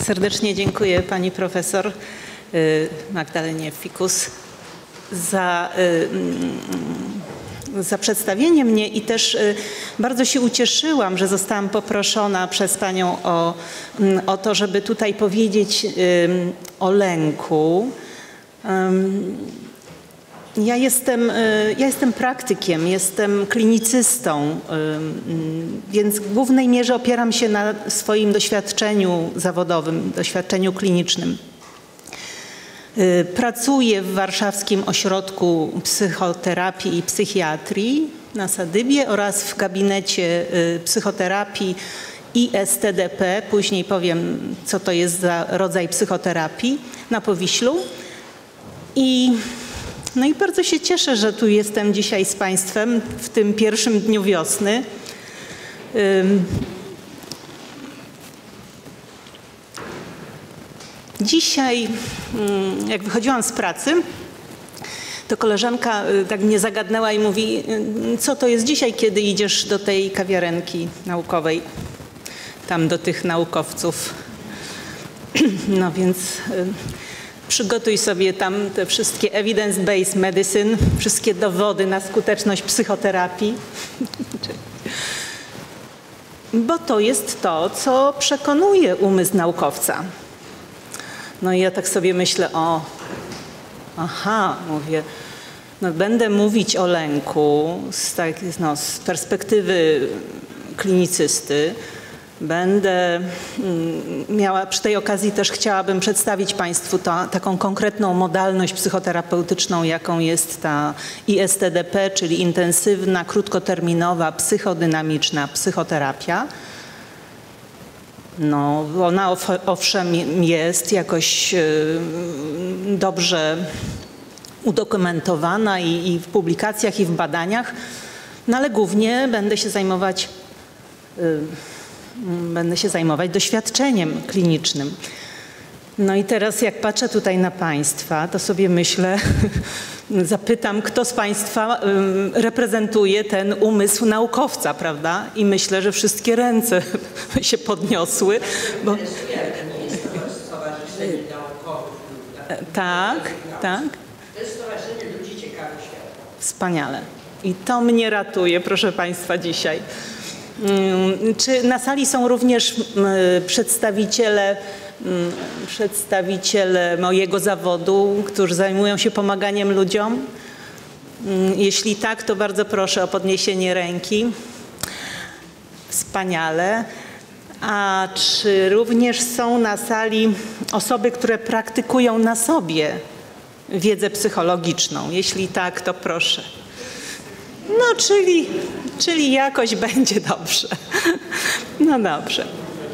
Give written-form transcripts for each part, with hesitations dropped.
Serdecznie dziękuję pani profesor Magdalenie Fikus za przedstawienie mnie i też bardzo się ucieszyłam, że zostałam poproszona przez panią o to, żeby tutaj powiedzieć o lęku. Ja jestem praktykiem, jestem klinicystą, więc w głównej mierze opieram się na swoim doświadczeniu zawodowym, doświadczeniu klinicznym. Pracuję w Warszawskim Ośrodku Psychoterapii i Psychiatrii na Sadybie oraz w gabinecie psychoterapii ISTDP. Później powiem, co to jest za rodzaj psychoterapii na Powiślu. No i bardzo się cieszę, że tu jestem dzisiaj z państwem w tym pierwszym dniu wiosny. Dzisiaj, jak wychodziłam z pracy, to koleżanka tak mnie zagadnęła i mówi, co to jest dzisiaj, kiedy idziesz do tej kawiarenki naukowej, tam do tych naukowców. No więc przygotuj sobie tam te wszystkie evidence-based medicine, wszystkie dowody na skuteczność psychoterapii. Bo to jest to, co przekonuje umysł naukowca. No i ja tak sobie myślę, mówię, no będę mówić o lęku z perspektywy klinicysty. Będę miała, przy tej okazji też chciałabym przedstawić państwu taką konkretną modalność psychoterapeutyczną, jaką jest ta ISTDP, czyli intensywna, krótkoterminowa, psychodynamiczna psychoterapia. No, ona owszem jest jakoś dobrze udokumentowana i w publikacjach, i w badaniach, no ale głównie będę się zajmować doświadczeniem klinicznym. No i teraz jak patrzę tutaj na państwa, to sobie myślę, zapytam, kto z państwa reprezentuje ten umysł naukowca, prawda? I myślę, że wszystkie ręce się podniosły. Bo... Tak. To jest Stowarzyszenie Ludzi Ciekawych Świata. Wspaniale. I to mnie ratuje, proszę państwa, dzisiaj. Czy na sali są również przedstawiciele mojego zawodu, którzy zajmują się pomaganiem ludziom? Jeśli tak, to bardzo proszę o podniesienie ręki. Wspaniale. A czy również są na sali osoby, które praktykują na sobie wiedzę psychologiczną? Jeśli tak, to proszę. No, czyli jakoś będzie dobrze. No dobrze.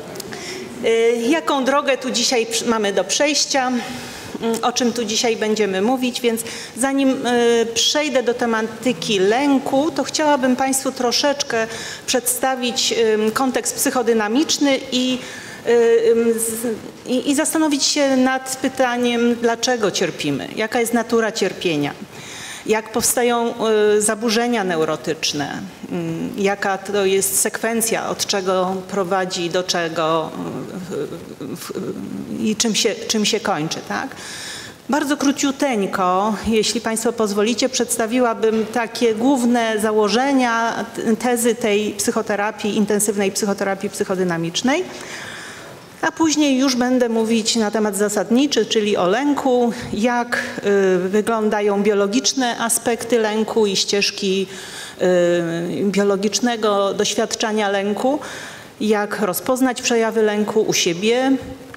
Jaką drogę tu dzisiaj mamy do przejścia? O czym tu dzisiaj będziemy mówić? Więc zanim przejdę do tematyki lęku, to chciałabym państwu troszeczkę przedstawić kontekst psychodynamiczny i zastanowić się nad pytaniem, dlaczego cierpimy, jaka jest natura cierpienia. Jak powstają zaburzenia neurotyczne, jaka to jest sekwencja, od czego prowadzi do czego i czym się kończy, tak? Bardzo króciuteńko, jeśli państwo pozwolicie, przedstawiłabym takie główne założenia, tezy tej psychoterapii, intensywnej psychoterapii psychodynamicznej. A później już będę mówić na temat zasadniczy, czyli o lęku, jak wyglądają biologiczne aspekty lęku i ścieżki biologicznego doświadczania lęku, jak rozpoznać przejawy lęku u siebie,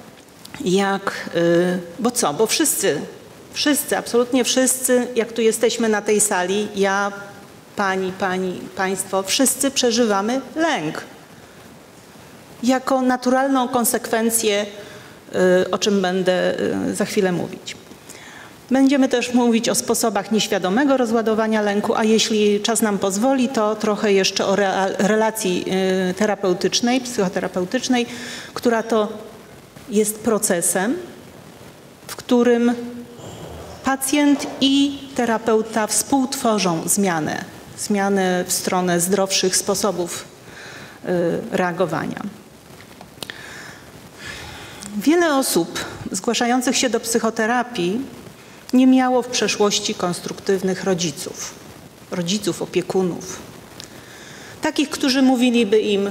bo wszyscy, absolutnie wszyscy, jak tu jesteśmy na tej sali, ja, państwo, wszyscy przeżywamy lęk. Jako naturalną konsekwencję, o czym będę za chwilę mówić. Będziemy też mówić o sposobach nieświadomego rozładowania lęku, a jeśli czas nam pozwoli, to trochę jeszcze o relacji terapeutycznej, psychoterapeutycznej, która to jest procesem, w którym pacjent i terapeuta współtworzą zmianę w stronę zdrowszych sposobów reagowania. Wiele osób zgłaszających się do psychoterapii nie miało w przeszłości konstruktywnych rodziców, opiekunów. Takich, którzy mówiliby im,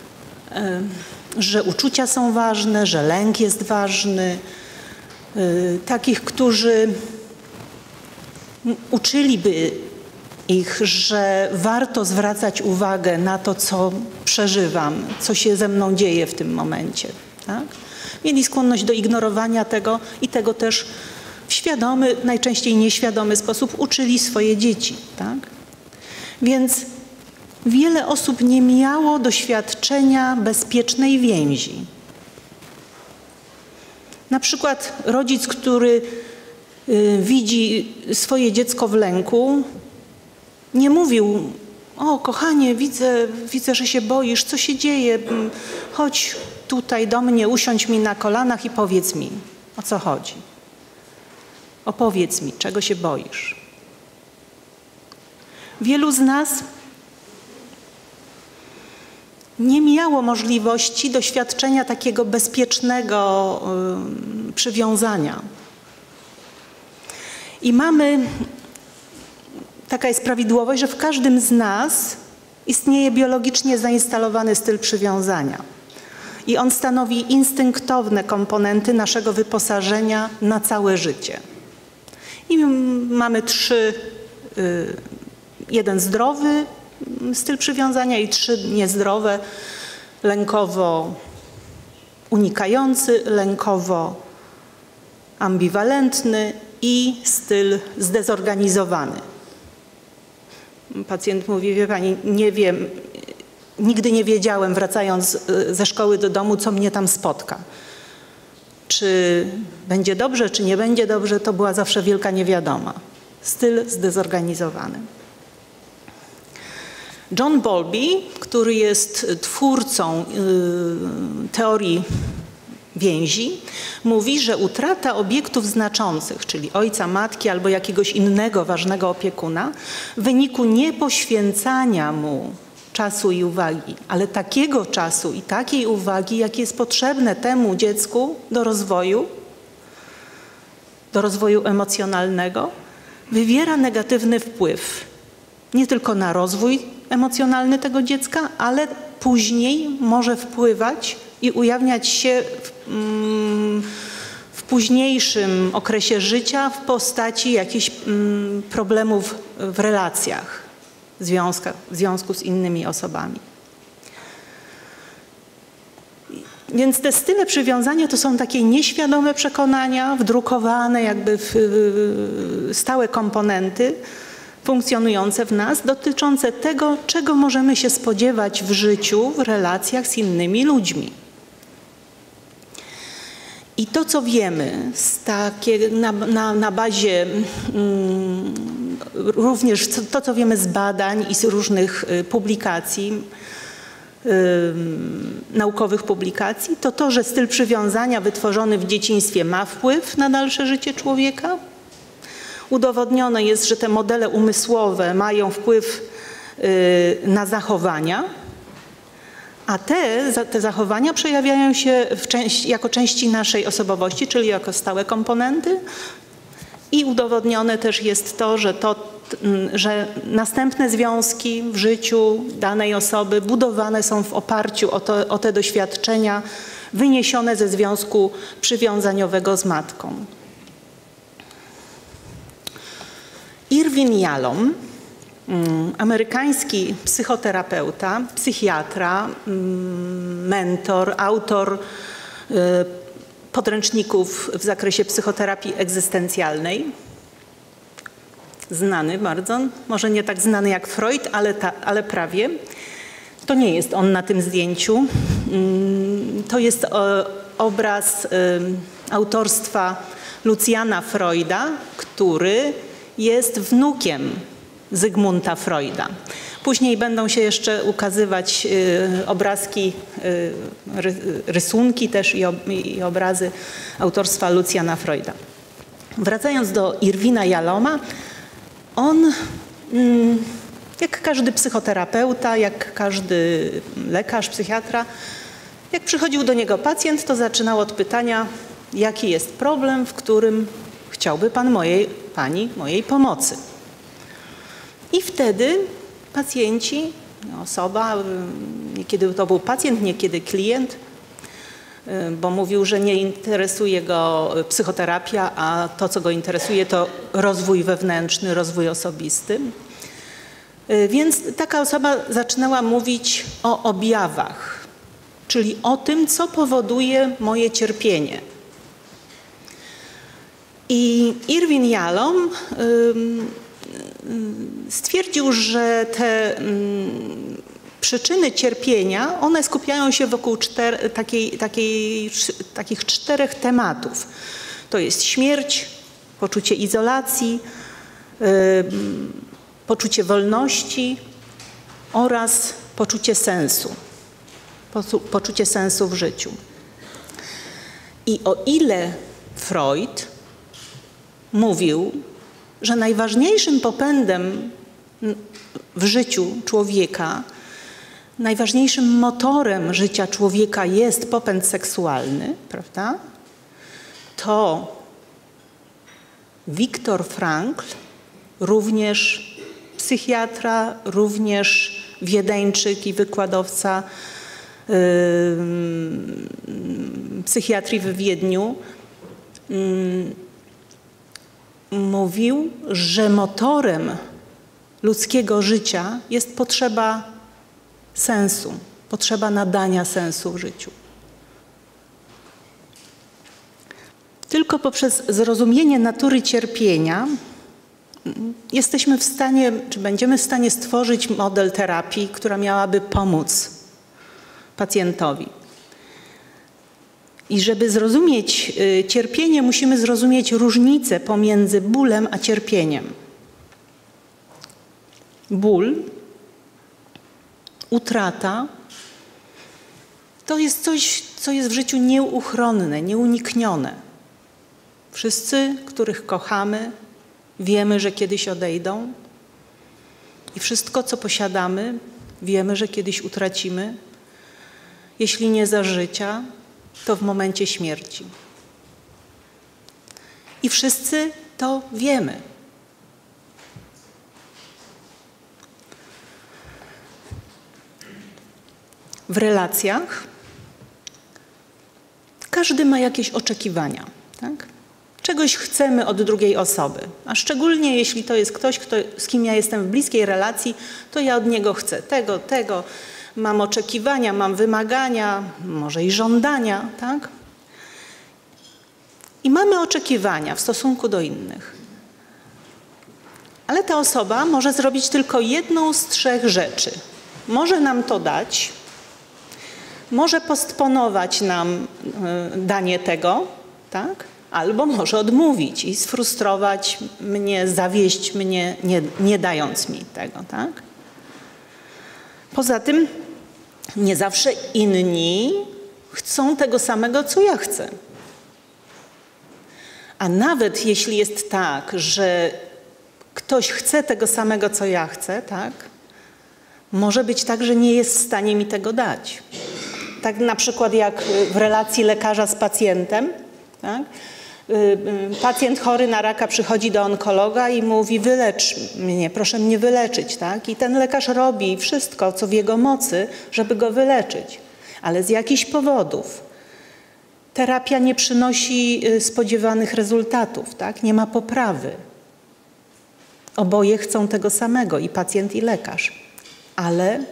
że uczucia są ważne, że lęk jest ważny. Takich, którzy uczyliby ich, że warto zwracać uwagę na to, co przeżywam, co się ze mną dzieje w tym momencie. Tak? Mieli skłonność do ignorowania tego i tego też w świadomy, najczęściej nieświadomy sposób uczyli swoje dzieci. Tak? Więc wiele osób nie miało doświadczenia bezpiecznej więzi. Na przykład rodzic, który widzi swoje dziecko w lęku, nie mówił: o kochanie, widzę, że się boisz, co się dzieje? Chodź tutaj do mnie, usiądź mi na kolanach i powiedz mi, o co chodzi. Opowiedz mi, czego się boisz. Wielu z nas nie miało możliwości doświadczenia takiego bezpiecznego przywiązania. I taka jest prawidłowość, że w każdym z nas istnieje biologicznie zainstalowany styl przywiązania. I on stanowi instynktowne komponenty naszego wyposażenia na całe życie. I mamy jeden zdrowy styl przywiązania i 3 niezdrowe: lękowo unikający, lękowo ambiwalentny i styl zdezorganizowany. Pacjent mówi: wie pani, nie wiem, nigdy nie wiedziałem, wracając ze szkoły do domu, co mnie tam spotka. Czy będzie dobrze, czy nie będzie dobrze, to była zawsze wielka niewiadoma. Styl zdezorganizowany. John Bowlby, który jest twórcą teorii więzi, mówi, że utrata obiektów znaczących, czyli ojca, matki albo jakiegoś innego ważnego opiekuna, w wyniku niepoświęcania mu czasu i uwagi, ale takiego czasu i takiej uwagi, jakie jest potrzebne temu dziecku do rozwoju emocjonalnego, wywiera negatywny wpływ nie tylko na rozwój emocjonalny tego dziecka, ale później może wpływać i ujawniać się w późniejszym okresie życia w postaci jakichś problemów w relacjach, w związku z innymi osobami. Więc te style przywiązania to są takie nieświadome przekonania, wdrukowane jakby w stałe komponenty funkcjonujące w nas, dotyczące tego, czego możemy się spodziewać w życiu, w relacjach z innymi ludźmi. I to, co wiemy na bazie również to, co wiemy z badań i z różnych publikacji, naukowych publikacji, to to, że styl przywiązania wytworzony w dzieciństwie ma wpływ na dalsze życie człowieka. Udowodnione jest, że te modele umysłowe mają wpływ na zachowania, a te zachowania przejawiają się jako części naszej osobowości, czyli jako stałe komponenty. I udowodnione też jest to, że następne związki w życiu danej osoby budowane są w oparciu o te doświadczenia wyniesione ze związku przywiązaniowego z matką. Irwin Yalom, amerykański psychoterapeuta, psychiatra, mentor, autor podręczników w zakresie psychoterapii egzystencjalnej, znany bardzo, może nie tak znany jak Freud, ale prawie. To nie jest on na tym zdjęciu. To jest obraz autorstwa Luciana Freuda, który jest wnukiem Zygmunta Freuda. Później będą się jeszcze ukazywać obrazki, rysunki też i obrazy autorstwa Luciana Freuda. Wracając do Irwina Yaloma, on, jak każdy psychoterapeuta, jak każdy lekarz, psychiatra, Jak przychodził do niego pacjent, to zaczynał od pytania, jaki jest problem, w którym chciałby pan pani mojej pomocy. I wtedy pacjenci, osoba, niekiedy to był pacjent, niekiedy klient, bo mówił, że nie interesuje go psychoterapia, a to, co go interesuje, to rozwój wewnętrzny, rozwój osobisty. Więc taka osoba zaczynała mówić o objawach, czyli o tym, co powoduje moje cierpienie. I Irwin Yalom stwierdził, że te przyczyny cierpienia, one skupiają się wokół takich 4 tematów. To jest śmierć, poczucie izolacji, poczucie wolności oraz poczucie sensu. Poczucie sensu w życiu. I o ile Freud mówił, że najważniejszym popędem w życiu człowieka, najważniejszym motorem życia człowieka jest popęd seksualny, prawda? To Viktor Frankl, również psychiatra, również wiedeńczyk i wykładowca psychiatrii w Wiedniu, mówił, że motorem ludzkiego życia jest potrzeba sensu, potrzeba nadania sensu w życiu. Tylko poprzez zrozumienie natury cierpienia jesteśmy w stanie, czy będziemy w stanie stworzyć model terapii, która miałaby pomóc pacjentowi. I żeby zrozumieć cierpienie, musimy zrozumieć różnicę pomiędzy bólem a cierpieniem. Ból, utrata to jest coś, co jest w życiu nieuchronne, nieuniknione. Wszyscy, których kochamy, wiemy, że kiedyś odejdą i wszystko, co posiadamy, wiemy, że kiedyś utracimy. Jeśli nie za życia, to w momencie śmierci. I wszyscy to wiemy. W relacjach każdy ma jakieś oczekiwania, tak? Czegoś chcemy od drugiej osoby, a szczególnie jeśli to jest ktoś, z kim ja jestem w bliskiej relacji, to ja od niego chcę tego, mam oczekiwania, mam wymagania, może i żądania, tak? I mamy oczekiwania w stosunku do innych. Ale ta osoba może zrobić tylko jedną z 3 rzeczy. Może nam to dać, może postponować nam danie tego, tak? Albo może odmówić i sfrustrować mnie, zawieść mnie, nie dając mi tego, tak? Poza tym nie zawsze inni chcą tego samego, co ja chcę. A nawet jeśli jest tak, że ktoś chce tego samego, co ja chcę, tak? Może być tak, że nie jest w stanie mi tego dać. Tak na przykład jak w relacji lekarza z pacjentem, tak? Pacjent chory na raka przychodzi do onkologa i mówi: wylecz mnie, proszę mnie wyleczyć, tak? I ten lekarz robi wszystko, co w jego mocy, żeby go wyleczyć. Ale z jakichś powodów terapia nie przynosi spodziewanych rezultatów, tak? Nie ma poprawy. Oboje chcą tego samego, i pacjent, i lekarz. Ale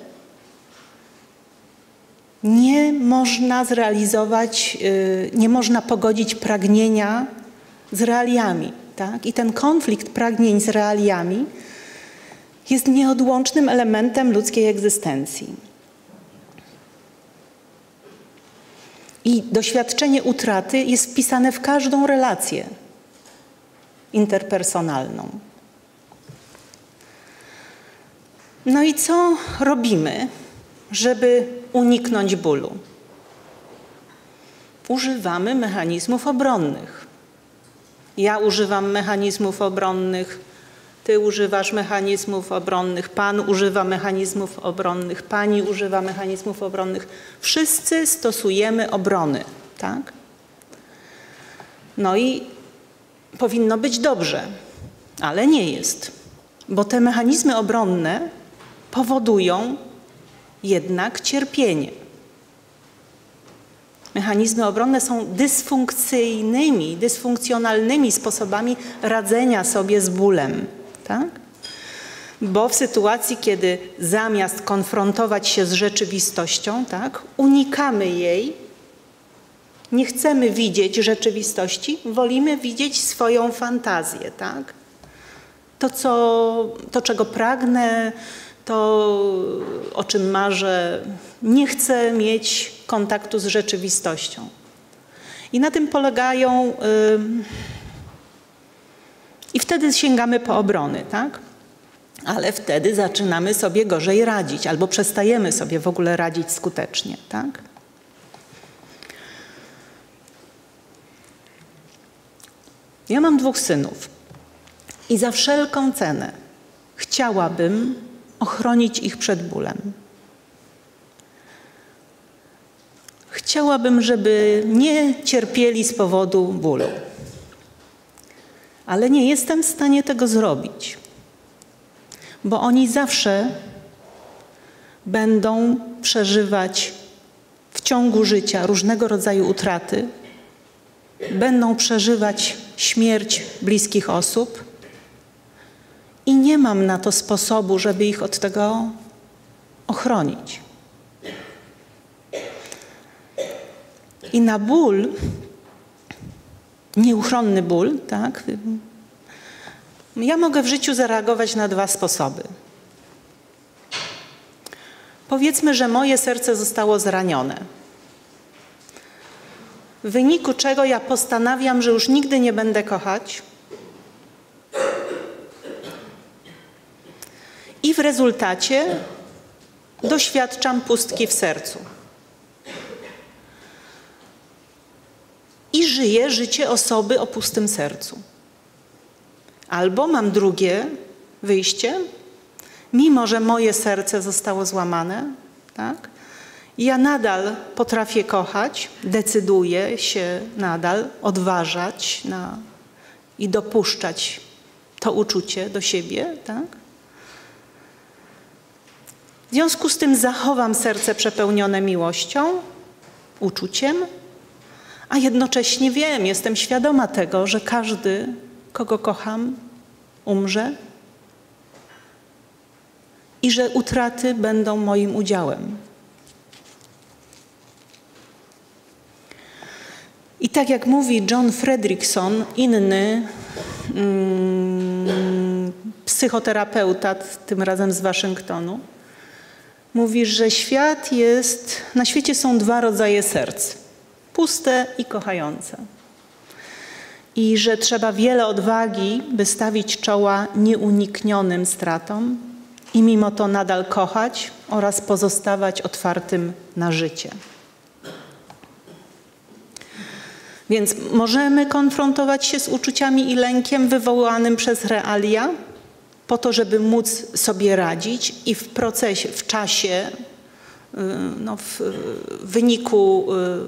nie można zrealizować, nie można pogodzić pragnienia z realiami, tak? I ten konflikt pragnień z realiami jest nieodłącznym elementem ludzkiej egzystencji. I doświadczenie utraty jest wpisane w każdą relację interpersonalną. No i co robimy, żeby uniknąć bólu? Używamy mechanizmów obronnych. Ja używam mechanizmów obronnych, ty używasz mechanizmów obronnych, pan używa mechanizmów obronnych, pani używa mechanizmów obronnych. Wszyscy stosujemy obrony, tak? No i powinno być dobrze, ale nie jest, bo te mechanizmy obronne powodują jednak cierpienie. Mechanizmy obronne są dysfunkcjonalnymi sposobami radzenia sobie z bólem, tak? Bo w sytuacji, kiedy zamiast konfrontować się z rzeczywistością, tak, unikamy jej, nie chcemy widzieć rzeczywistości, wolimy widzieć swoją fantazję, tak? To, czego pragnę, to, o czym marzę, nie chcę mieć kontaktu z rzeczywistością. I na tym polegają... I wtedy sięgamy po obrony, tak? Ale wtedy zaczynamy sobie gorzej radzić, albo przestajemy sobie w ogóle radzić skutecznie, tak? Ja mam 2 synów i za wszelką cenę chciałabym ochronić ich przed bólem. Chciałabym, żeby nie cierpieli z powodu bólu. Ale nie jestem w stanie tego zrobić, bo oni zawsze będą przeżywać w ciągu życia różnego rodzaju utraty, będą przeżywać śmierć bliskich osób i nie mam na to sposobu, żeby ich od tego ochronić. I na ból, nieuchronny ból, tak, ja mogę w życiu zareagować na 2 sposoby. Powiedzmy, że moje serce zostało zranione, w wyniku czego ja postanawiam, że już nigdy nie będę kochać i w rezultacie doświadczam pustki w sercu. I żyję życie osoby o pustym sercu. Albo mam drugie wyjście, mimo że moje serce zostało złamane, tak? Ja nadal potrafię kochać, decyduję się nadal odważać i dopuszczać to uczucie do siebie, tak? W związku z tym zachowam serce przepełnione miłością, uczuciem, a jednocześnie wiem, jestem świadoma tego, że każdy, kogo kocham, umrze i że utraty będą moim udziałem. I tak jak mówi John Fredrickson, inny psychoterapeuta, tym razem z Waszyngtonu, mówi, że na świecie są 2 rodzaje serc. Puste i kochające. I że trzeba wiele odwagi, by stawić czoła nieuniknionym stratom i mimo to nadal kochać oraz pozostawać otwartym na życie. Więc możemy konfrontować się z uczuciami i lękiem wywołanym przez realia po to, żeby móc sobie radzić i w procesie, w czasie, w wyniku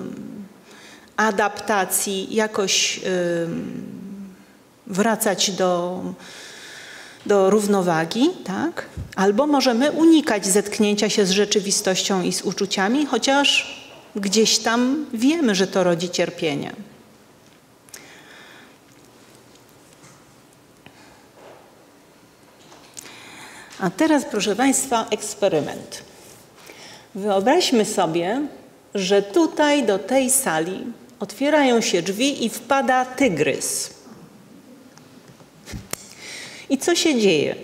adaptacji jakoś wracać do równowagi, tak? Albo możemy unikać zetknięcia się z rzeczywistością i z uczuciami, chociaż gdzieś tam wiemy, że to rodzi cierpienie. A teraz, proszę Państwa, eksperyment. Wyobraźmy sobie, że tutaj do tej sali otwierają się drzwi i wpada tygrys. I co się dzieje?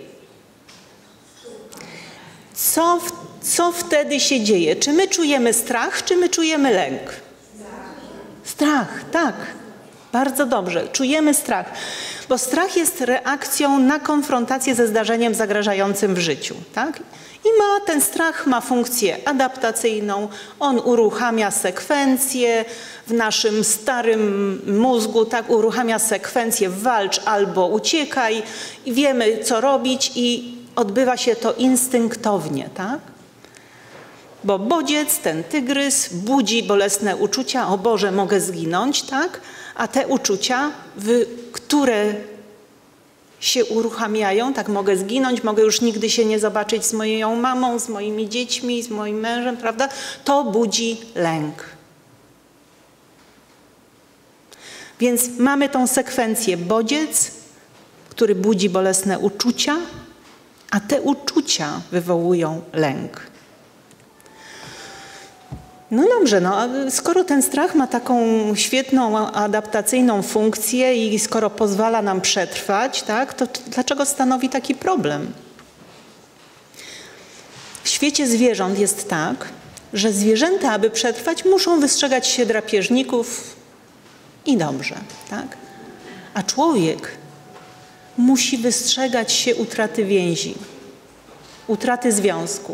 Co wtedy się dzieje? Czy my czujemy strach, czy my czujemy lęk? Strach, tak. Bardzo dobrze. Czujemy strach. Bo strach jest reakcją na konfrontację ze zdarzeniem zagrażającym w życiu, tak? I ten strach ma funkcję adaptacyjną, on uruchamia sekwencję w naszym starym mózgu, tak, uruchamia sekwencję walcz albo uciekaj i wiemy, co robić i odbywa się to instynktownie, tak? Bo bodziec, ten tygrys, budzi bolesne uczucia, o Boże, mogę zginąć, tak? A te uczucia, które się uruchamiają, tak, mogę zginąć, mogę już nigdy się nie zobaczyć z moją mamą, z moimi dziećmi, z moim mężem, prawda? To budzi lęk. Więc mamy tą sekwencję bodziec, który budzi bolesne uczucia, a te uczucia wywołują lęk. No dobrze, no, a skoro ten strach ma taką świetną adaptacyjną funkcję i skoro pozwala nam przetrwać, tak, to dlaczego stanowi taki problem? W świecie zwierząt jest tak, że zwierzęta, aby przetrwać, muszą wystrzegać się drapieżników i dobrze, tak? A człowiek musi wystrzegać się utraty więzi, utraty związku.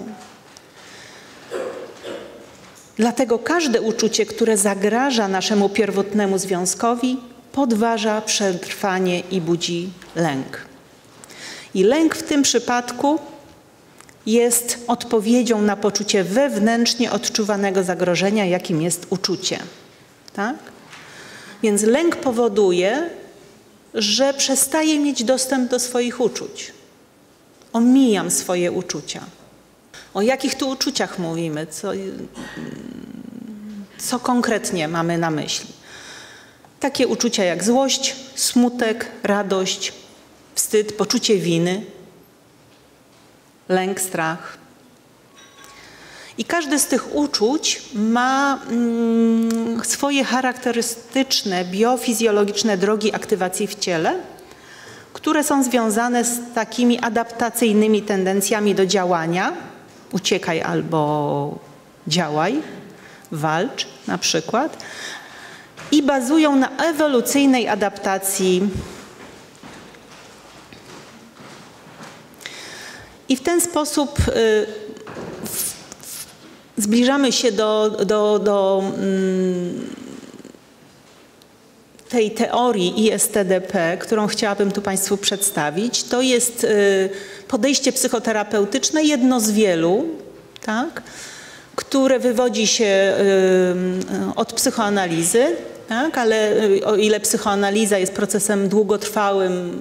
Dlatego każde uczucie, które zagraża naszemu pierwotnemu związkowi, podważa przetrwanie i budzi lęk. I lęk w tym przypadku jest odpowiedzią na poczucie wewnętrznie odczuwanego zagrożenia, jakim jest uczucie. Tak? Więc lęk powoduje, że przestaję mieć dostęp do swoich uczuć. Omijam swoje uczucia. O jakich tu uczuciach mówimy? Co konkretnie mamy na myśli? Takie uczucia jak złość, smutek, radość, wstyd, poczucie winy, lęk, strach. I każde z tych uczuć ma swoje charakterystyczne, biofizjologiczne drogi aktywacji w ciele, które są związane z takimi adaptacyjnymi tendencjami do działania. Uciekaj albo działaj, walcz na przykład. I bazują na ewolucyjnej adaptacji. I w ten sposób zbliżamy się do tej teorii ISTDP, którą chciałabym tu Państwu przedstawić. To jest podejście psychoterapeutyczne, jedno z wielu, tak, które wywodzi się od psychoanalizy, tak, ale o ile psychoanaliza jest procesem długotrwałym,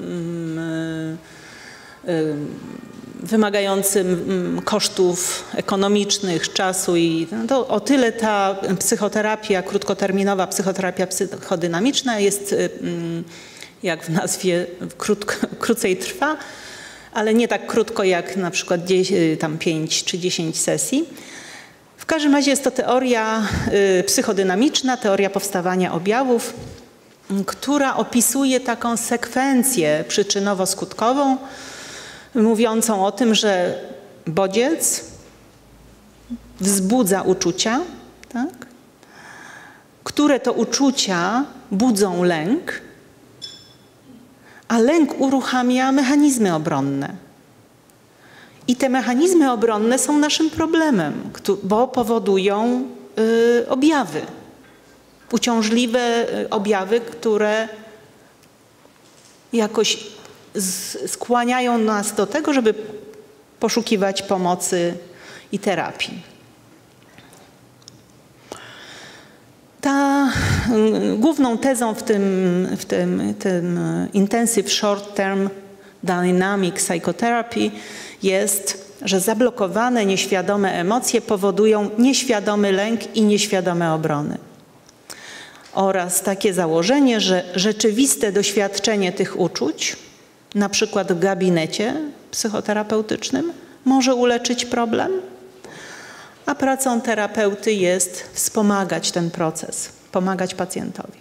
wymagającym kosztów ekonomicznych, czasu i to o tyle ta psychoterapia, krótkoterminowa psychoterapia psychodynamiczna jest, jak w nazwie, krócej trwa, ale nie tak krótko jak na przykład 5 czy 10 sesji. W każdym razie jest to teoria psychodynamiczna, teoria powstawania objawów, która opisuje taką sekwencję przyczynowo-skutkową, mówiącą o tym, że bodziec wzbudza uczucia, tak? Które to uczucia budzą lęk, a lęk uruchamia mechanizmy obronne. I te mechanizmy obronne są naszym problemem, bo powodują objawy, uciążliwe objawy, które jakoś skłaniają nas do tego, żeby poszukiwać pomocy i terapii. Główną tezą w tym Intensive Short Term Dynamic Psychotherapy jest, że zablokowane, nieświadome emocje powodują nieświadomy lęk i nieświadome obrony. Oraz takie założenie, że rzeczywiste doświadczenie tych uczuć, na przykład w gabinecie psychoterapeutycznym, może uleczyć problem, a pracą terapeuty jest wspomagać ten proces, pomagać pacjentowi.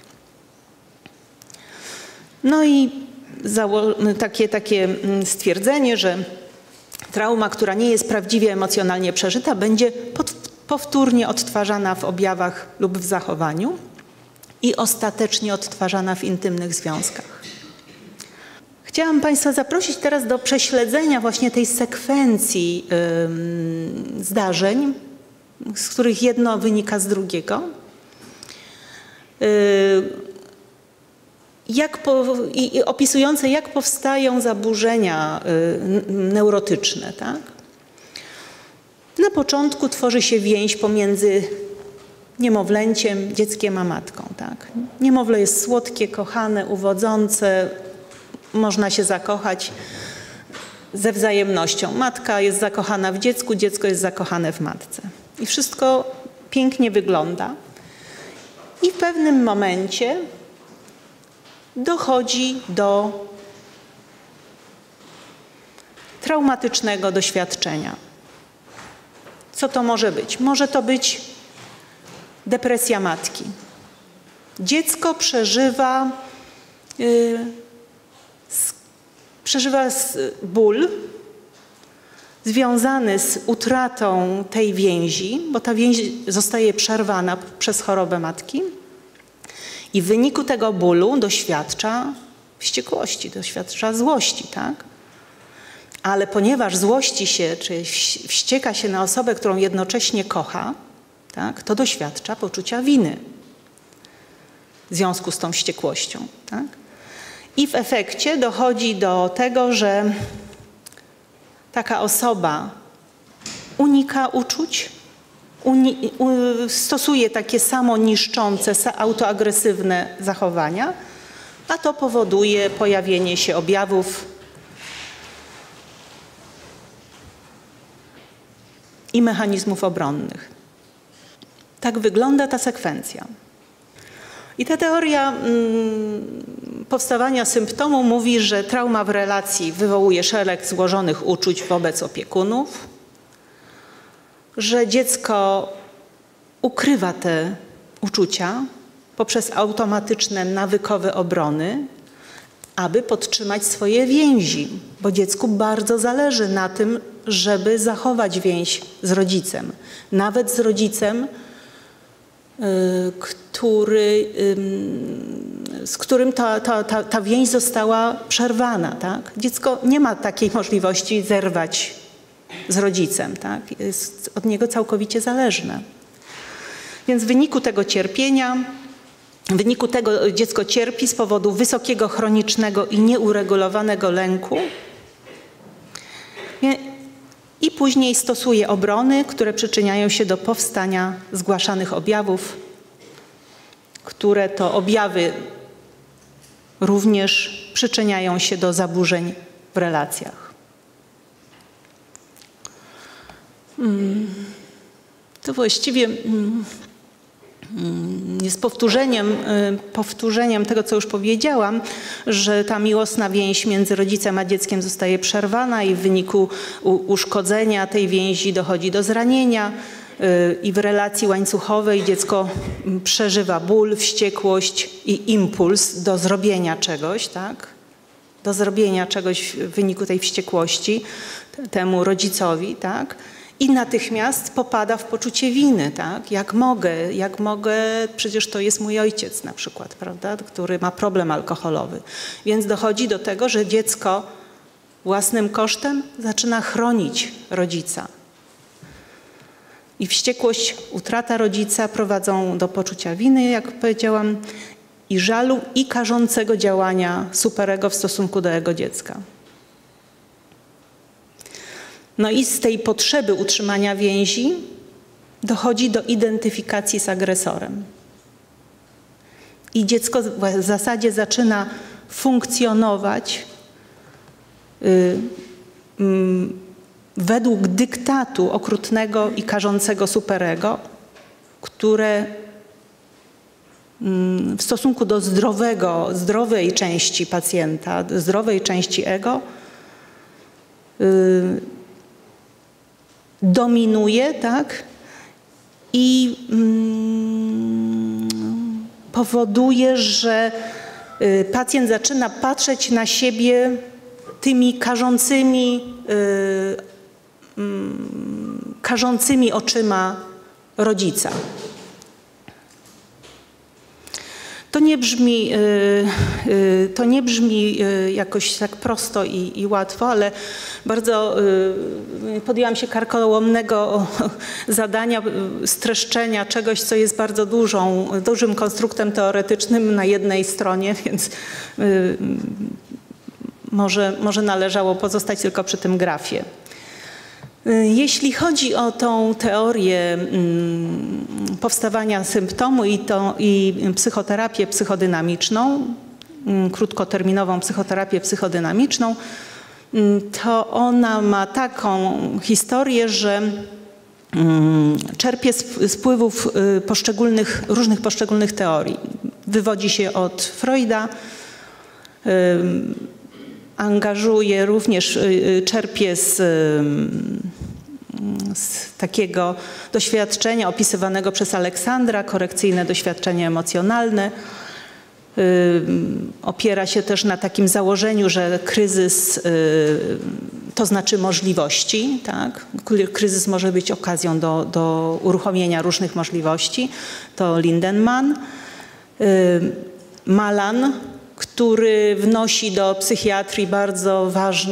No i takie stwierdzenie, że trauma, która nie jest prawdziwie emocjonalnie przeżyta, będzie powtórnie odtwarzana w objawach lub w zachowaniu i ostatecznie odtwarzana w intymnych związkach. Chciałam Państwa zaprosić teraz do prześledzenia właśnie tej sekwencji zdarzeń, z których jedno wynika z drugiego. Opisujące, jak powstają zaburzenia neurotyczne. Tak? Na początku tworzy się więź pomiędzy niemowlęciem, dzieckiem a matką. Tak? Niemowlę jest słodkie, kochane, uwodzące, można się zakochać ze wzajemnością. Matka jest zakochana w dziecku, dziecko jest zakochane w matce. I wszystko pięknie wygląda. I w pewnym momencie dochodzi do traumatycznego doświadczenia. Co to może być? Może to być depresja matki. Dziecko przeżywa ból związany z utratą tej więzi, bo ta więź zostaje przerwana przez chorobę matki i w wyniku tego bólu doświadcza wściekłości, doświadcza złości, tak? Ale ponieważ złości się, czy wścieka się na osobę, którą jednocześnie kocha, tak, to doświadcza poczucia winy w związku z tą wściekłością, tak? I w efekcie dochodzi do tego, że taka osoba unika uczuć, stosuje takie samoniszczące, autoagresywne zachowania, a to powoduje pojawienie się objawów i mechanizmów obronnych. Tak wygląda ta sekwencja. I ta teoria powstawania symptomu mówi, że trauma w relacji wywołuje szereg złożonych uczuć wobec opiekunów, że dziecko ukrywa te uczucia poprzez automatyczne, nawykowe obrony, aby podtrzymać swoje więzi, bo dziecku bardzo zależy na tym, żeby zachować więź z rodzicem. Nawet z rodzicem, z którym ta więź została przerwana. Tak? Dziecko nie ma takiej możliwości zerwać z rodzicem. Tak? Jest od niego całkowicie zależne. Więc w wyniku tego cierpienia, w wyniku tego dziecko cierpi z powodu wysokiego, chronicznego i nieuregulowanego lęku i później stosuje obrony, które przyczyniają się do powstania zgłaszanych objawów, które to objawy również przyczyniają się do zaburzeń w relacjach. To właściwie jest powtórzeniem tego, co już powiedziałam, że ta miłosna więź między rodzicem a dzieckiem zostaje przerwana i w wyniku uszkodzenia tej więzi dochodzi do zranienia i w relacji łańcuchowej dziecko przeżywa ból, wściekłość i impuls do zrobienia czegoś, tak? Do zrobienia czegoś w wyniku tej wściekłości temu rodzicowi, tak? I natychmiast popada w poczucie winy, tak? Jak mogę, przecież to jest mój ojciec na przykład, prawda? Który ma problem alkoholowy. Więc dochodzi do tego, że dziecko własnym kosztem zaczyna chronić rodzica. I wściekłość, utrata rodzica prowadzą do poczucia winy, jak powiedziałam, i żalu, i karzącego działania superego w stosunku do jego dziecka. No i z tej potrzeby utrzymania więzi dochodzi do identyfikacji z agresorem. I dziecko w zasadzie zaczyna funkcjonować według dyktatu okrutnego i karzącego superego, które w stosunku do zdrowej części pacjenta, zdrowej części ego dominuje, tak? I powoduje, że pacjent zaczyna patrzeć na siebie tymi karzącymi oczyma rodzica. To nie brzmi jakoś tak prosto i łatwo, ale bardzo podjęłam się karkołomnego zadania streszczenia czegoś, co jest bardzo dużym konstruktem teoretycznym na jednej stronie, więc może należało pozostać tylko przy tym grafie. Jeśli chodzi o tą teorię powstawania symptomu i psychoterapię psychodynamiczną, krótkoterminową psychoterapię psychodynamiczną, to ona ma taką historię, że czerpie z wpływów różnych poszczególnych teorii. Wywodzi się od Freuda, angażuje również, czerpie z takiego doświadczenia opisywanego przez Aleksandra, korekcyjne doświadczenie emocjonalne. Opiera się też na takim założeniu, że kryzys to znaczy możliwości, tak? Kryzys może być okazją do uruchomienia różnych możliwości. To Lindemann. Malan, który wnosi do psychiatrii bardzo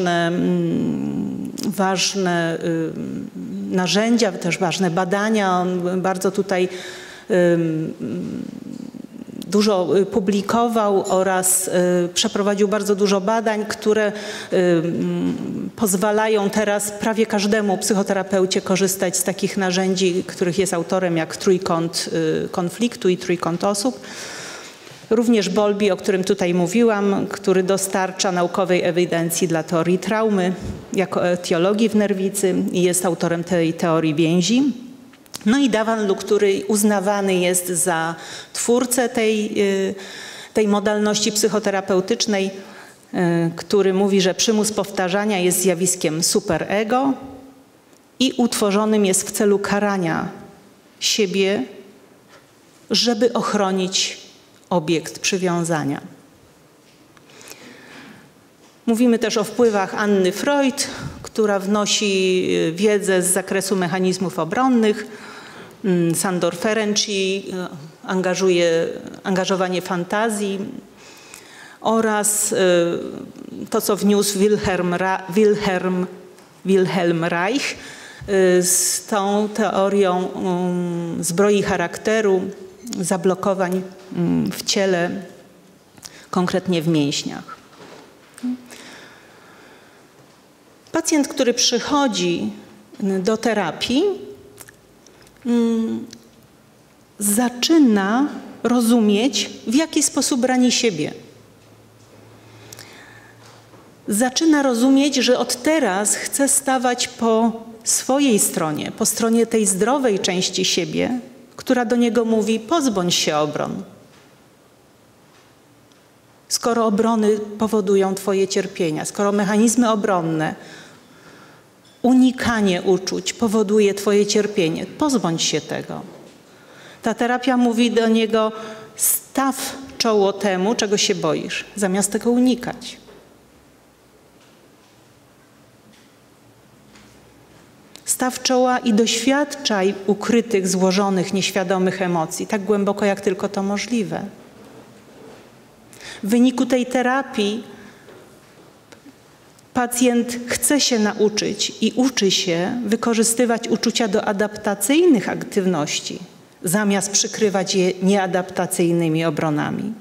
ważne narzędzia, też ważne badania. On bardzo tutaj dużo publikował oraz przeprowadził bardzo dużo badań, które pozwalają teraz prawie każdemu psychoterapeucie korzystać z takich narzędzi, których jest autorem, jak trójkąt konfliktu i trójkąt osób. Również Bowlby, o którym tutaj mówiłam, który dostarcza naukowej ewidencji dla teorii traumy jako etiologii w nerwicy i jest autorem tej teorii więzi. No i Davanlu, który uznawany jest za twórcę tej modalności psychoterapeutycznej, który mówi, że przymus powtarzania jest zjawiskiem superego i utworzonym jest w celu karania siebie, żeby ochronić obiekt przywiązania. Mówimy też o wpływach Anny Freud, która wnosi wiedzę z zakresu mechanizmów obronnych. Sandor Ferenczi angażowanie fantazji oraz to, co wniósł Wilhelm Reich z tą teorią zbroi charakteru, zablokowań w ciele, konkretnie w mięśniach. Pacjent, który przychodzi do terapii, zaczyna rozumieć, w jaki sposób rani siebie. Zaczyna rozumieć, że od teraz chce stawać po swojej stronie, po stronie tej zdrowej części siebie, która do niego mówi: pozbądź się obron. Skoro obrony powodują twoje cierpienia, skoro mechanizmy obronne, unikanie uczuć powoduje twoje cierpienie, pozbądź się tego. Ta terapia mówi do niego: staw czoło temu, czego się boisz, zamiast tego unikać. Staw czoła i doświadczaj ukrytych, złożonych, nieświadomych emocji, tak głęboko, jak tylko to możliwe. W wyniku tej terapii pacjent chce się nauczyć i uczy się wykorzystywać uczucia do adaptacyjnych aktywności, zamiast przykrywać je nieadaptacyjnymi obronami.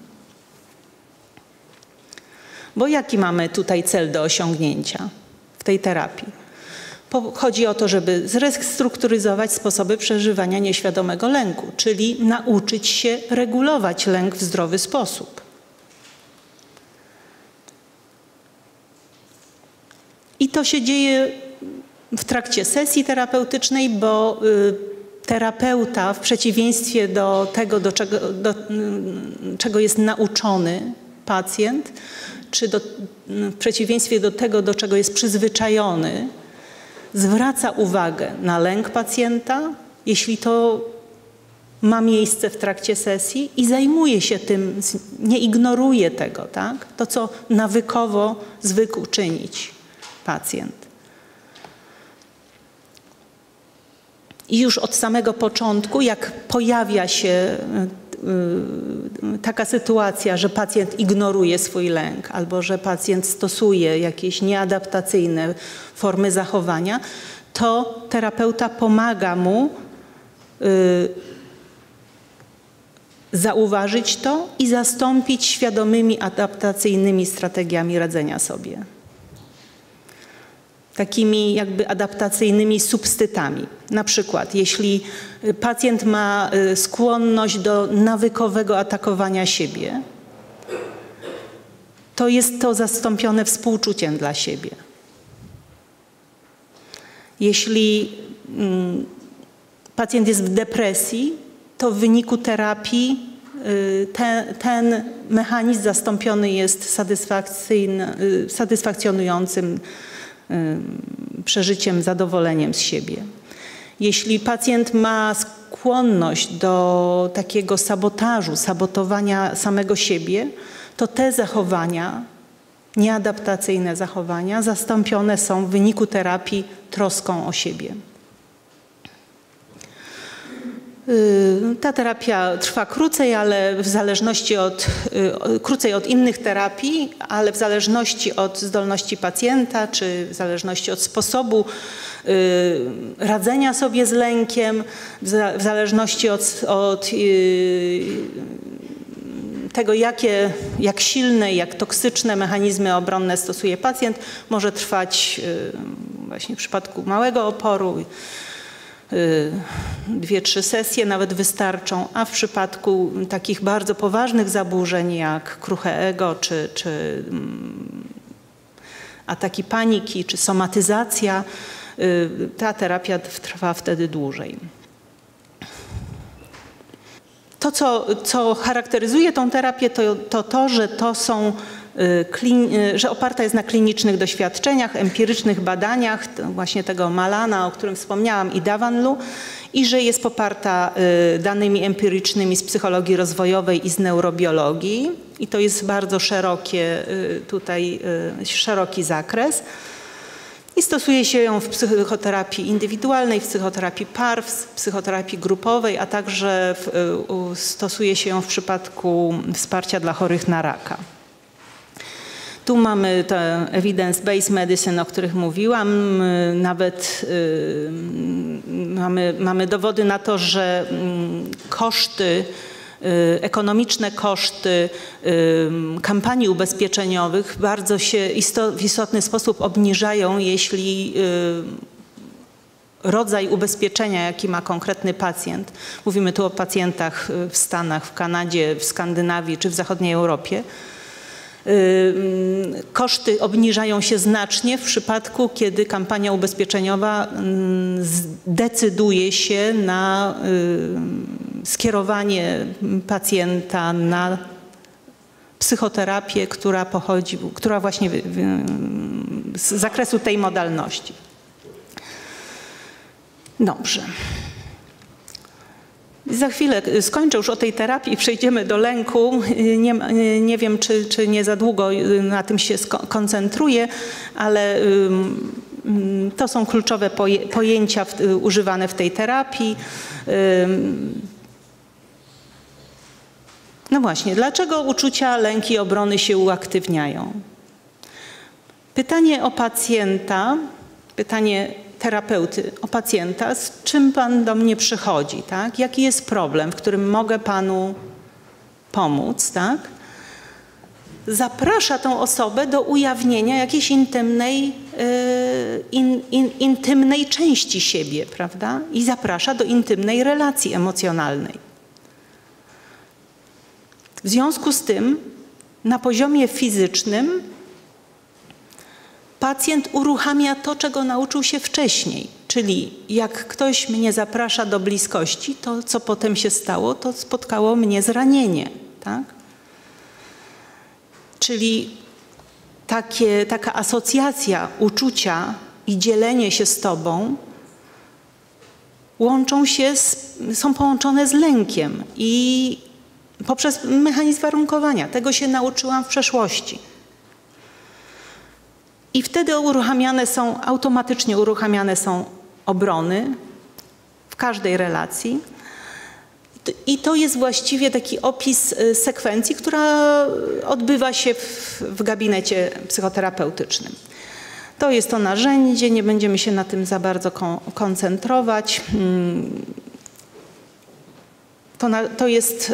Bo jaki mamy tutaj cel do osiągnięcia w tej terapii? Chodzi o to, żeby zrestrukturyzować sposoby przeżywania nieświadomego lęku, czyli nauczyć się regulować lęk w zdrowy sposób. I to się dzieje w trakcie sesji terapeutycznej, bo terapeuta, w przeciwieństwie do tego, czego jest nauczony pacjent, czy w przeciwieństwie do tego, do czego jest przyzwyczajony, zwraca uwagę na lęk pacjenta, jeśli to ma miejsce w trakcie sesji, i zajmuje się tym, nie ignoruje tego, tak? To, co nawykowo zwykł czynić pacjent. I już od samego początku, jak pojawia się taka sytuacja, że pacjent ignoruje swój lęk albo że pacjent stosuje jakieś nieadaptacyjne formy zachowania, to terapeuta pomaga mu zauważyć to i zastąpić świadomymi adaptacyjnymi strategiami radzenia sobie. Takimi jakby adaptacyjnymi substytami. Na przykład, jeśli pacjent ma skłonność do nawykowego atakowania siebie, to jest to zastąpione współczuciem dla siebie. Jeśli pacjent jest w depresji, to w wyniku terapii ten mechanizm zastąpiony jest satysfakcjonującym przeżyciem, zadowoleniem z siebie. Jeśli pacjent ma skłonność do takiego sabotażu, sabotowania samego siebie, to te zachowania, nieadaptacyjne zachowania, zastąpione są w wyniku terapii troską o siebie. Ta terapia trwa krócej, ale w zależności krócej od innych terapii, ale w zależności od zdolności pacjenta, czy w zależności od sposobu radzenia sobie z lękiem, w zależności od tego, jak silne, jak toksyczne mechanizmy obronne stosuje pacjent, może trwać właśnie w przypadku małego oporu 2-3 sesje nawet wystarczą, a w przypadku takich bardzo poważnych zaburzeń jak kruche ego, czy ataki paniki, czy somatyzacja, ta terapia trwa wtedy dłużej. To, co charakteryzuje tą terapię, to, że oparta jest na klinicznych doświadczeniach, empirycznych badaniach, właśnie tego Malana, o którym wspomniałam, i Davanlu, i że jest poparta danymi empirycznymi z psychologii rozwojowej i z neurobiologii. I to jest bardzo szeroki zakres. I stosuje się ją w psychoterapii indywidualnej, w psychoterapii par, w psychoterapii grupowej, a także stosuje się ją w przypadku wsparcia dla chorych na raka. Tu mamy te evidence-based medicine, o których mówiłam. Nawet mamy dowody na to, że ekonomiczne koszty kampanii ubezpieczeniowych bardzo się w istotny sposób obniżają, jeśli rodzaj ubezpieczenia, jaki ma konkretny pacjent, mówimy tu o pacjentach w Stanach, w Kanadzie, w Skandynawii czy w zachodniej Europie, koszty obniżają się znacznie w przypadku, kiedy kampania ubezpieczeniowa zdecyduje się na skierowanie pacjenta na psychoterapię, która właśnie z zakresu tej modalności. Dobrze. Za chwilę skończę już o tej terapii i przejdziemy do lęku. Nie wiem, czy nie za długo na tym się koncentruję, ale to są kluczowe pojęcia używane w tej terapii. No właśnie, dlaczego uczucia, lęki, obrony się uaktywniają? Pytanie o pacjenta, pytanie terapeuty o pacjenta, z czym pan do mnie przychodzi, tak? Jaki jest problem, w którym mogę panu pomóc, tak? Zaprasza tą osobę do ujawnienia jakiejś intymnej części siebie, prawda? I zaprasza do intymnej relacji emocjonalnej. W związku z tym na poziomie fizycznym pacjent uruchamia to, czego nauczył się wcześniej. Czyli jak ktoś mnie zaprasza do bliskości, to co potem się stało, to spotkało mnie zranienie. Tak? Czyli taka asocjacja uczucia i dzielenie się z tobą są połączone z lękiem i poprzez mechanizm warunkowania. Tego się nauczyłam w przeszłości. I wtedy automatycznie uruchamiane są obrony w każdej relacji. I to jest właściwie taki opis sekwencji, która odbywa się w gabinecie psychoterapeutycznym. To jest to narzędzie, nie będziemy się na tym za bardzo koncentrować. To jest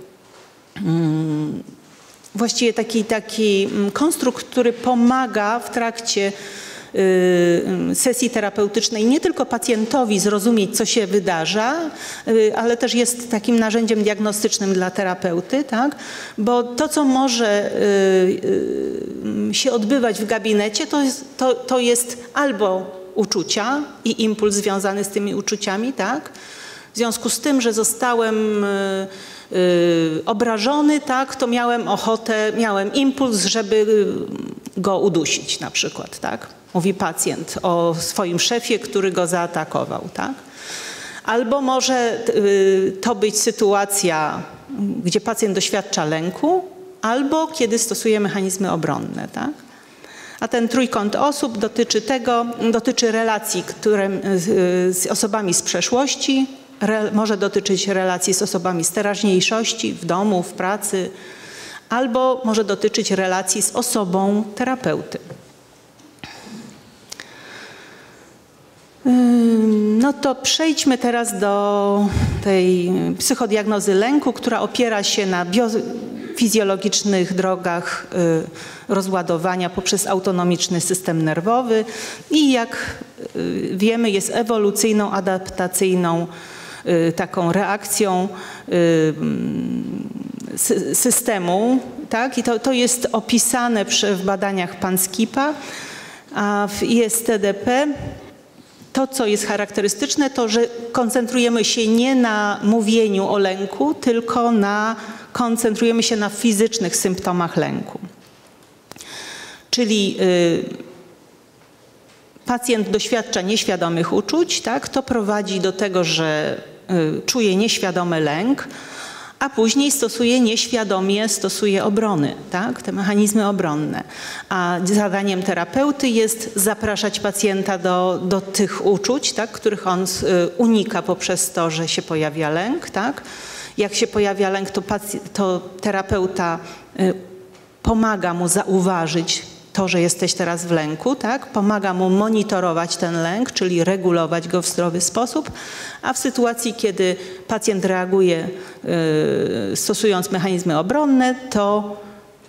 właściwie taki konstrukt, który pomaga w trakcie sesji terapeutycznej nie tylko pacjentowi zrozumieć, co się wydarza, ale też jest takim narzędziem diagnostycznym dla terapeuty, tak? Bo to, co może się odbywać w gabinecie, to jest albo uczucia i impuls związany z tymi uczuciami, tak? W związku z tym, że zostałem obrażony, tak, to miałem impuls, żeby go udusić na przykład, tak? Mówi pacjent o swoim szefie, który go zaatakował, tak? Albo może to być sytuacja, gdzie pacjent doświadcza lęku, albo kiedy stosuje mechanizmy obronne, tak? A ten trójkąt osób dotyczy relacji, z osobami z przeszłości, może dotyczyć relacji z osobami z teraźniejszości, w domu, w pracy, albo może dotyczyć relacji z osobą terapeuty. No to przejdźmy teraz do tej psychodiagnozy lęku, która opiera się na biofizjologicznych drogach rozładowania poprzez autonomiczny system nerwowy i jak wiemy jest ewolucyjną, adaptacyjną taką reakcją systemu, tak? I to jest opisane w badaniach Panskipa, a w ISTDP to, co jest charakterystyczne, to, że koncentrujemy się nie na mówieniu o lęku, tylko koncentrujemy się na fizycznych symptomach lęku. Czyli pacjent doświadcza nieświadomych uczuć, tak? To prowadzi do tego, że czuje nieświadomy lęk, a później nieświadomie stosuje obrony, tak? Te mechanizmy obronne. A zadaniem terapeuty jest zapraszać pacjenta do tych uczuć, tak? Których on unika poprzez to, że się pojawia lęk, tak? Jak się pojawia lęk, to terapeuta pomaga mu zauważyć to, że jesteś teraz w lęku, tak? Pomaga mu monitorować ten lęk, czyli regulować go w zdrowy sposób, a w sytuacji, kiedy pacjent reaguje stosując mechanizmy obronne, to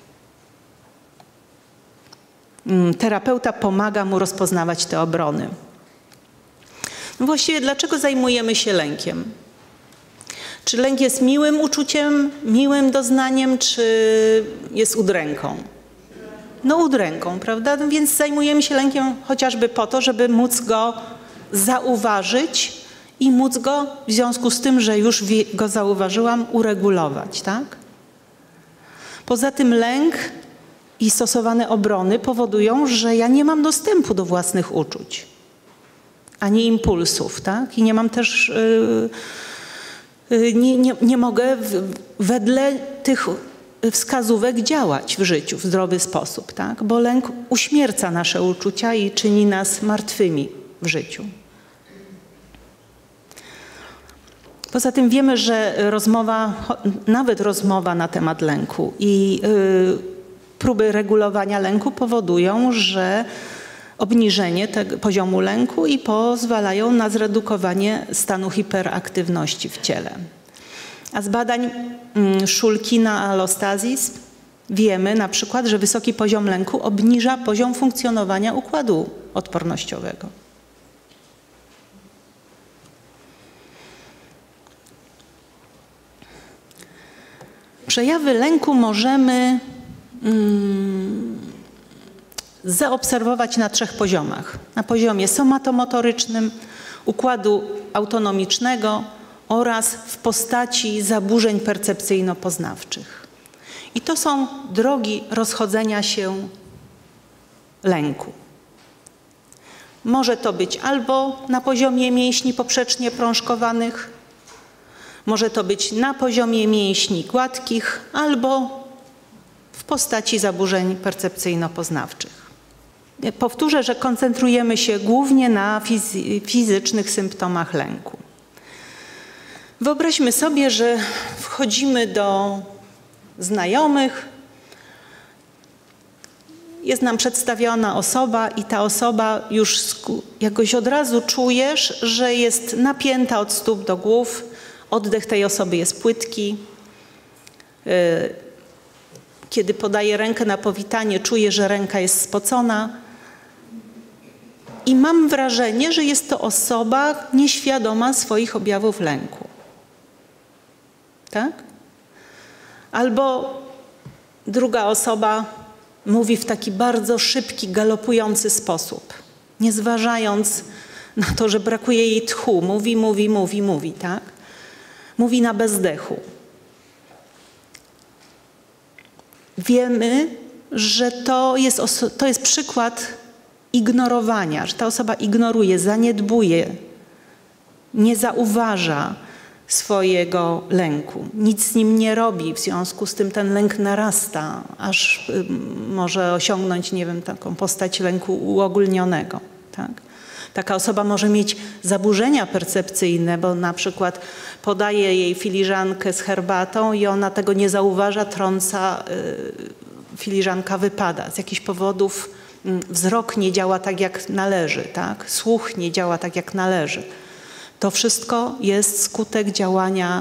terapeuta pomaga mu rozpoznawać te obrony. No właściwie dlaczego zajmujemy się lękiem? Czy lęk jest miłym uczuciem, miłym doznaniem, czy jest udręką? No udręką, prawda? No więc zajmujemy się lękiem chociażby po to, żeby móc go zauważyć i móc go w związku z tym, że już go zauważyłam, uregulować, tak? Poza tym lęk i stosowane obrony powodują, że ja nie mam dostępu do własnych uczuć, ani impulsów, tak? I nie mam też, nie mogę wedle tych wskazówek działać w życiu w zdrowy sposób, tak? Bo lęk uśmierca nasze uczucia i czyni nas martwymi w życiu. Poza tym wiemy, że nawet rozmowa na temat lęku i próby regulowania lęku powodują, że obniżenie tego poziomu lęku i pozwalają na zredukowanie stanu hiperaktywności w ciele. A z badań Szulkina allostasis wiemy na przykład, że wysoki poziom lęku obniża poziom funkcjonowania układu odpornościowego. Przejawy lęku możemy zaobserwować na 3 poziomach. Na poziomie somatomotorycznym, układu autonomicznego oraz w postaci zaburzeń percepcyjno-poznawczych. I to są drogi rozchodzenia się lęku. Może to być albo na poziomie mięśni poprzecznie prążkowanych, może to być na poziomie mięśni gładkich, albo w postaci zaburzeń percepcyjno-poznawczych. Powtórzę, że koncentrujemy się głównie na fizycznych symptomach lęku. Wyobraźmy sobie, że wchodzimy do znajomych, jest nam przedstawiona osoba i ta osoba już jakoś od razu czujesz, że jest napięta od stóp do głów, oddech tej osoby jest płytki. Kiedy podaje rękę na powitanie, czuję, że ręka jest spocona. I mam wrażenie, że jest to osoba nieświadoma swoich objawów lęku. Tak? Albo druga osoba mówi w taki bardzo szybki, galopujący sposób, nie zważając na to, że brakuje jej tchu. Mówi, tak? Mówi na bezdechu. Wiemy, że to jest przykład ignorowania, że ta osoba ignoruje, zaniedbuje, nie zauważa swojego lęku. Nic z nim nie robi, w związku z tym ten lęk narasta, aż może osiągnąć, nie wiem, taką postać lęku uogólnionego. Tak? Taka osoba może mieć zaburzenia percepcyjne, bo na przykład podaje jej filiżankę z herbatą i ona tego nie zauważa, trąca, filiżanka wypada. Z jakichś powodów wzrok nie działa tak, jak należy, tak? Słuch nie działa tak, jak należy. To wszystko jest skutek działania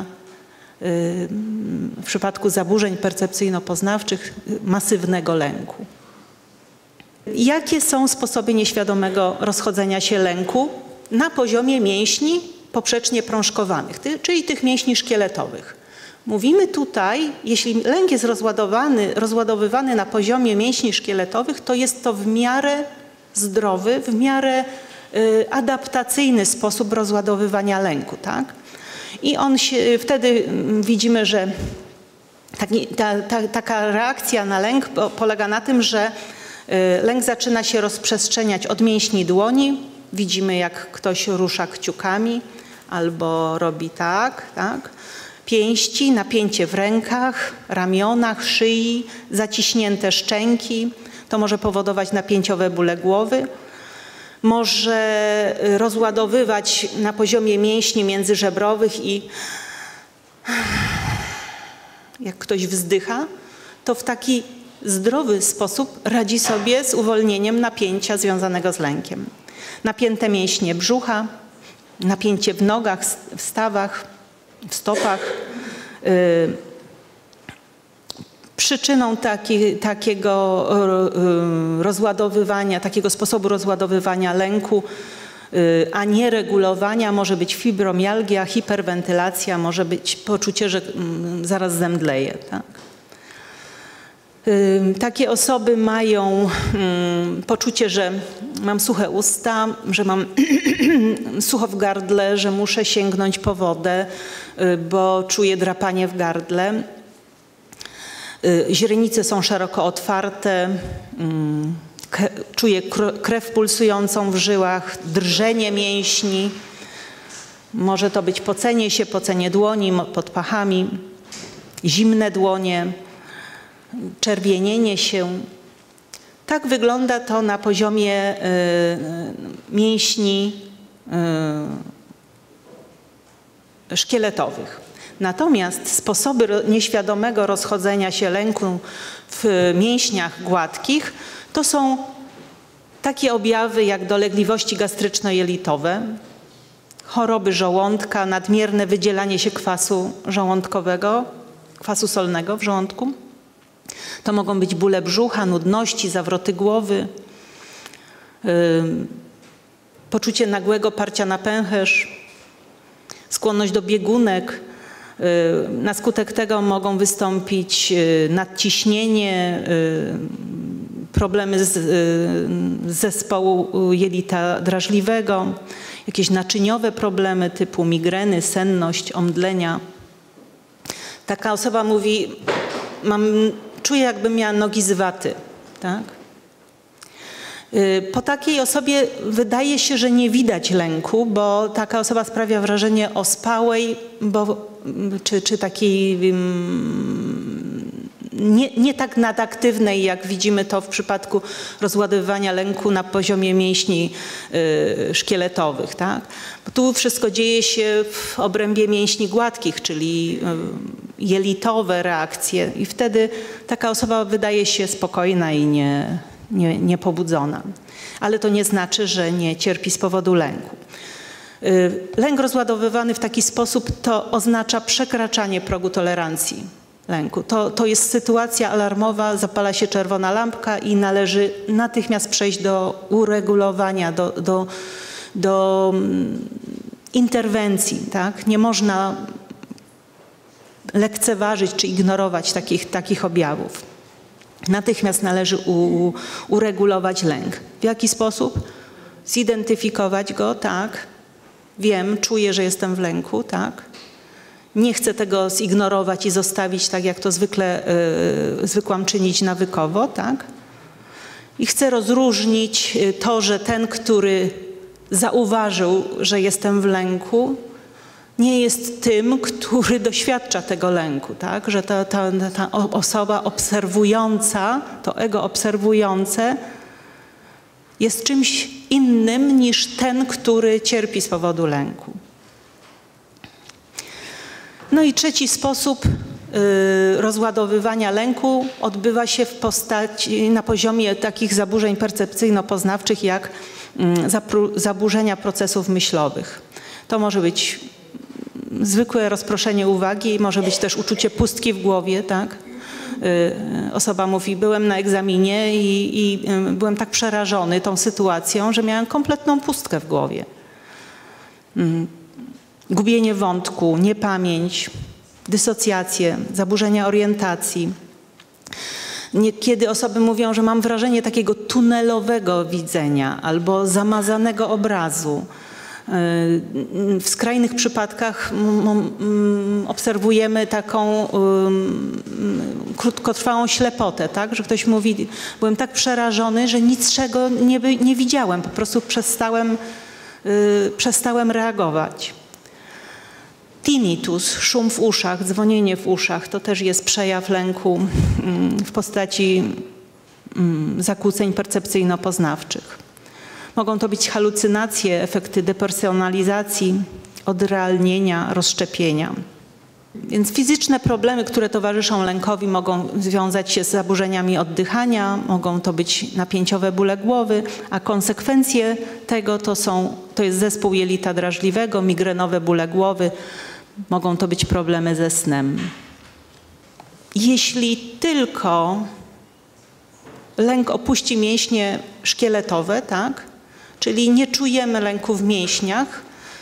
w przypadku zaburzeń percepcyjno-poznawczych masywnego lęku. Jakie są sposoby nieświadomego rozchodzenia się lęku na poziomie mięśni poprzecznie prążkowanych, czyli tych mięśni szkieletowych? Mówimy tutaj, jeśli lęk jest rozładowywany na poziomie mięśni szkieletowych, to jest to w miarę zdrowy, w miarę adaptacyjny sposób rozładowywania lęku, tak? I wtedy widzimy, że taka reakcja na lęk polega na tym, że lęk zaczyna się rozprzestrzeniać od mięśni dłoni. Widzimy, jak ktoś rusza kciukami albo robi tak, tak. Pięści, napięcie w rękach, ramionach, szyi, zaciśnięte szczęki. To może powodować napięciowe bóle głowy. Może rozładowywać na poziomie mięśni międzyżebrowych i jak ktoś wzdycha, to w taki zdrowy sposób radzi sobie z uwolnieniem napięcia związanego z lękiem. Napięte mięśnie brzucha, napięcie w nogach, w stawach, w stopach. Przyczyną takiego rozładowywania, takiego sposobu rozładowywania lęku, a nie regulowania może być fibromialgia, hiperwentylacja, może być poczucie, że zaraz zemdleję. Tak? Takie osoby mają poczucie, że mam suche usta, że mam sucho w gardle, że muszę sięgnąć po wodę, bo czuję drapanie w gardle. Źrenice są szeroko otwarte, czuję krew pulsującą w żyłach, drżenie mięśni. Może to być pocenie dłoni pod pachami, zimne dłonie, czerwienienie się. Tak wygląda to na poziomie mięśni szkieletowych. Natomiast sposoby nieświadomego rozchodzenia się lęku w mięśniach gładkich to są takie objawy jak dolegliwości gastryczno-jelitowe, choroby żołądka, nadmierne wydzielanie się kwasu żołądkowego, kwasu solnego w żołądku. To mogą być bóle brzucha, nudności, zawroty głowy, poczucie nagłego parcia na pęcherz, skłonność do biegunek. Na skutek tego mogą wystąpić nadciśnienie, problemy z zespołu jelita drażliwego, jakieś naczyniowe problemy typu migreny, senność, omdlenia. Taka osoba mówi, czuję, jakbym miała nogi z waty. Tak? Po takiej osobie wydaje się, że nie widać lęku, bo taka osoba sprawia wrażenie ospałej, czy takiej nie tak nadaktywnej, jak widzimy to w przypadku rozładowywania lęku na poziomie mięśni szkieletowych. Tak? Bo tu wszystko dzieje się w obrębie mięśni gładkich, czyli jelitowe reakcje i wtedy taka osoba wydaje się spokojna i niepobudzona. Ale to nie znaczy, że nie cierpi z powodu lęku. Lęk rozładowywany w taki sposób to oznacza przekraczanie progu tolerancji lęku. To jest sytuacja alarmowa, zapala się czerwona lampka i należy natychmiast przejść do uregulowania, do interwencji. Tak? Nie można lekceważyć czy ignorować takich objawów. Natychmiast należy uregulować lęk. W jaki sposób? Zidentyfikować go, tak. Wiem, czuję, że jestem w lęku, tak. Nie chcę tego zignorować i zostawić tak, jak to zwykłam czynić nawykowo, tak. I chcę rozróżnić to, że ten, który zauważył, że jestem w lęku, nie jest tym, który doświadcza tego lęku, tak? Że ta osoba obserwująca, to ego obserwujące jest czymś innym niż ten, który cierpi z powodu lęku. No i trzeci sposób rozładowywania lęku odbywa się na poziomie takich zaburzeń percepcyjno-poznawczych jak zaburzenia procesów myślowych. To może być zwykłe rozproszenie uwagi, może być też uczucie pustki w głowie, tak? Osoba mówi, byłem na egzaminie i byłem tak przerażony tą sytuacją, że miałem kompletną pustkę w głowie. Gubienie wątku, niepamięć, dysocjacje, zaburzenia orientacji. Niekiedy osoby mówią, że mam wrażenie takiego tunelowego widzenia albo zamazanego obrazu. W skrajnych przypadkach obserwujemy taką krótkotrwałą ślepotę, tak? Że ktoś mówi, byłem tak przerażony, że niczego nie widziałem, po prostu przestałem reagować. Tinnitus, szum w uszach, dzwonienie w uszach, to też jest przejaw lęku w postaci zakłóceń percepcyjno-poznawczych. Mogą to być halucynacje, efekty depersonalizacji, odrealnienia, rozszczepienia. Więc fizyczne problemy, które towarzyszą lękowi, mogą związać się z zaburzeniami oddychania, mogą to być napięciowe bóle głowy, a konsekwencje tego to jest zespół jelita drażliwego, migrenowe bóle głowy, mogą to być problemy ze snem. Jeśli tylko lęk opuści mięśnie szkieletowe, tak? Czyli nie czujemy lęku w mięśniach,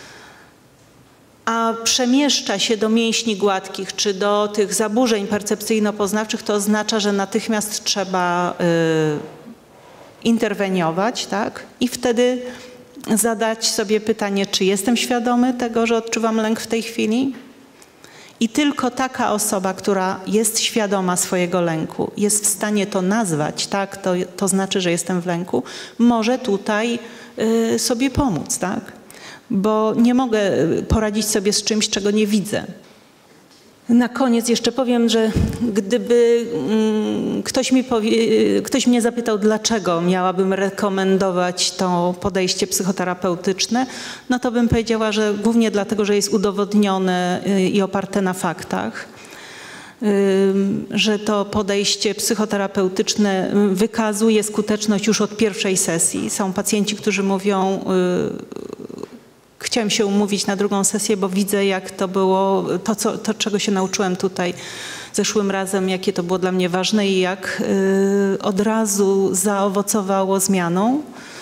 a przemieszcza się do mięśni gładkich czy do tych zaburzeń percepcyjno-poznawczych, to oznacza, że natychmiast trzeba interweniować, tak? I wtedy zadać sobie pytanie, czy jestem świadomy tego, że odczuwam lęk w tej chwili? I tylko taka osoba, która jest świadoma swojego lęku, jest w stanie to nazwać, tak, to znaczy, że jestem w lęku, może tutaj sobie pomóc, tak? Bo nie mogę poradzić sobie z czymś, czego nie widzę. Na koniec jeszcze powiem, że gdyby ktoś mnie zapytał, dlaczego miałabym rekomendować to podejście psychoterapeutyczne, no to bym powiedziała, że głównie dlatego, że jest udowodnione i oparte na faktach, że to podejście psychoterapeutyczne wykazuje skuteczność już od pierwszej sesji. Są pacjenci, którzy mówią, chciałem się umówić na drugą sesję, bo widzę, jak to było, to czego się nauczyłem tutaj zeszłym razem, jakie to było dla mnie ważne i jak od razu zaowocowało zmianą,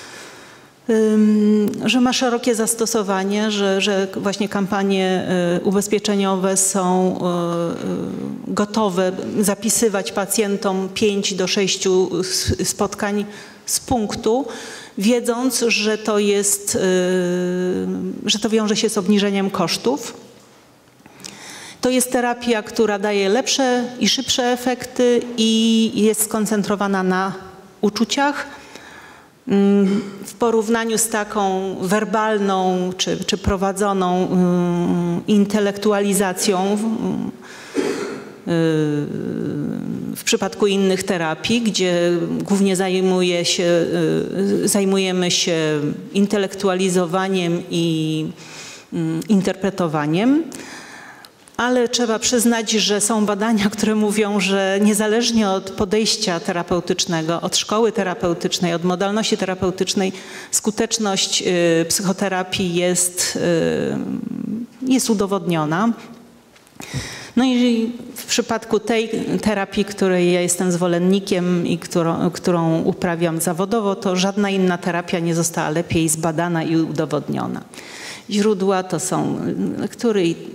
że ma szerokie zastosowanie, że właśnie kampanie ubezpieczeniowe są gotowe zapisywać pacjentom 5 do 6 spotkań z punktu, wiedząc, że to wiąże się z obniżeniem kosztów. To jest terapia, która daje lepsze i szybsze efekty i jest skoncentrowana na uczuciach. W porównaniu z taką werbalną czy prowadzoną intelektualizacją w przypadku innych terapii, gdzie głównie zajmujemy się intelektualizowaniem i interpretowaniem. Ale trzeba przyznać, że są badania, które mówią, że niezależnie od podejścia terapeutycznego, od szkoły terapeutycznej, od modalności terapeutycznej, skuteczność psychoterapii jest udowodniona. No i w przypadku tej terapii, której ja jestem zwolennikiem i którą uprawiam zawodowo, to żadna inna terapia nie została lepiej zbadana i udowodniona. Źródła to są lektury i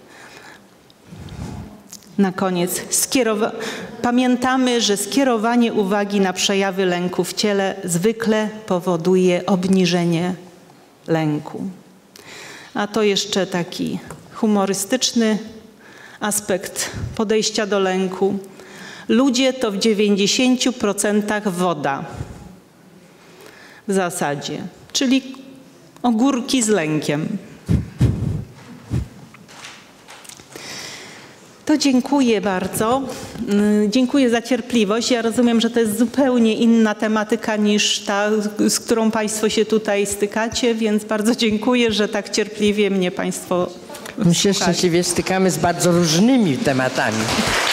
na koniec pamiętamy, że skierowanie uwagi na przejawy lęku w ciele zwykle powoduje obniżenie lęku. A to jeszcze taki humorystyczny aspekt podejścia do lęku. Ludzie to w 90% woda w zasadzie, czyli ogórki z lękiem. To dziękuję bardzo. Dziękuję za cierpliwość. Ja rozumiem, że to jest zupełnie inna tematyka niż ta, z którą Państwo się tutaj stykacie, więc bardzo dziękuję, że tak cierpliwie mnie Państwo My się szczęśliwie stykamy z bardzo różnymi tematami.